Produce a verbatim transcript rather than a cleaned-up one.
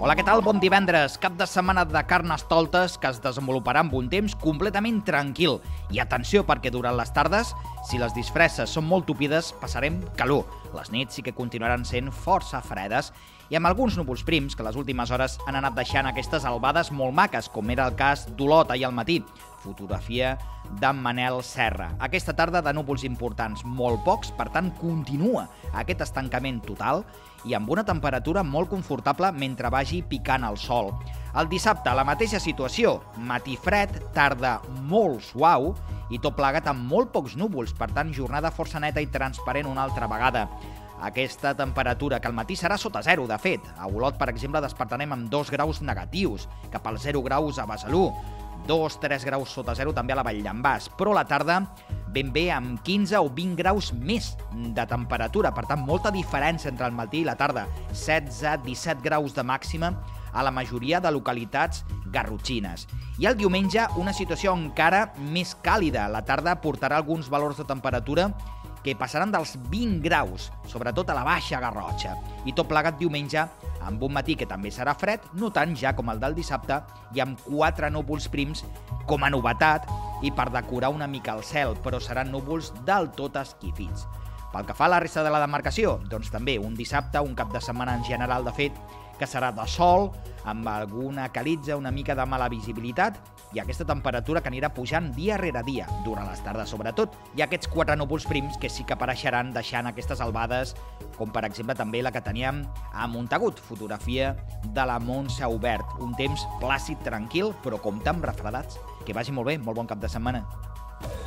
Hola, què tal? Bon divendres. Cap de setmana de Carnestoltes que es desenvoluparà amb un temps completament tranquil. I atenció, perquè durant les tardes, si les disfresses són molt tupides, passarem calor. Les nits sí que continuaran sent força fredes i amb alguns núvols prims que les últimes hores han anat deixant aquestes albades molt maques, com era el cas d'Olot ahir al matí. Fotografia d'en Manel Serra. Aquesta tarda de núvols importants, molt pocs, per tant continua aquest estancament total i amb una temperatura molt confortable mentre vagi picant el sol. El dissabte, la mateixa situació, matí fred, tarda molt suau i tot plegat amb molt pocs núvols, per tant jornada força neta i transparent una altra vegada. Aquesta temperatura, que al matí serà sota zero, de fet. A Olot, per exemple, despertarem amb dos graus negatius, cap als zero graus a Besalú, dos tres graus sota zero també a la Vall d'en Bas, però a la tarda ben bé amb quinze o vint graus més de temperatura, per tant molta diferència entre el matí i la tarda, setze a disset graus de màxima a la majoria de localitats garrotxines. I el diumenge una situació encara més càlida, la tarda portarà alguns valors de temperatura que passaran dels vint graus, sobretot a la Baixa Garrotxa, i tot plegat diumenge amb un matí que també serà fred, no tant ja com el del dissabte, i amb quatre núvols prims com a novetat i per decorar una mica el cel, però seran núvols del tot esquifits. Pel que fa a la resta de la demarcació, doncs també un dissabte, un cap de setmana en general, de fet, que serà de sol, amb alguna calitza, una mica de mala visibilitat, i aquesta temperatura que anirà pujant dia rere dia, durant les tardes sobretot, i aquests quatre núvols prims que sí que apareixeran deixant aquestes albades, com per exemple també la que teníem a Montagut, fotografia de la Montse Obert. Un temps plàcid, tranquil, però compte amb refredats. Que vagi molt bé, molt bon cap de setmana.